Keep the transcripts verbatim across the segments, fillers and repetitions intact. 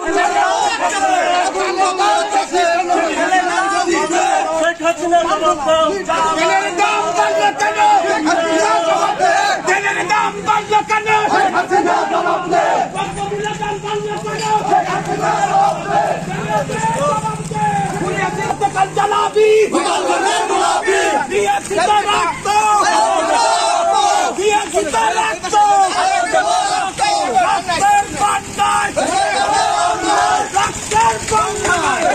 শেখ হাসিনা জবাব দাও। তেলের দাম বাড়লো কেন? তেলের দাম বাড়লো কেন? দ্রব্যমূল্যের দাম বাড়লো কেন? কাল জ্বালাবি দিয়েছি তো রক্ত, দিয়েছি তো রক্ত, রক্তের বন্যায়, রক্তের বন্যায়।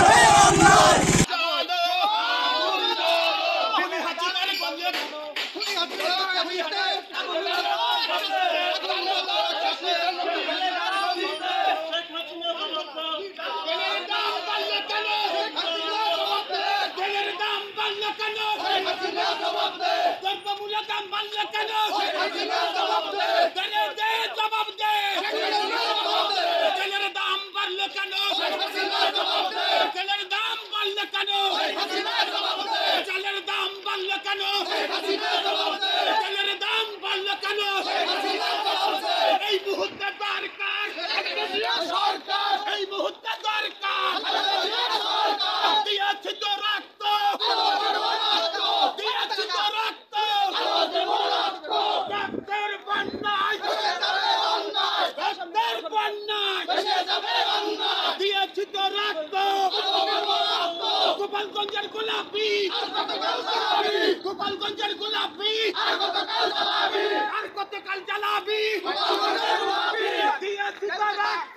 দ্রব্যমূল্যের দাম বাড়লো কেন? তেলের দে জবাব দে। তেলের দাম বাড়লো কেন? তেলের দাম বাড়লো কেন? চালের দাম বাড়লো কেন? তেলের দাম বাড়লো কেন? এই মুহূর্তে দরকার সরকার, এই মুহূর্তে দরকার দিয়েছি তো রক্ত, দিয়েছি তো রক্ত, রক্তের বন্যায়, রক্তের বন্যায় দিয়েছি তো রক্ত। গোপালগঞ্জের গোলাপি, গোপালগঞ্জের গোলাপি আর কতকাল জ্বালাবি, দিয়েছি তো রক্ত।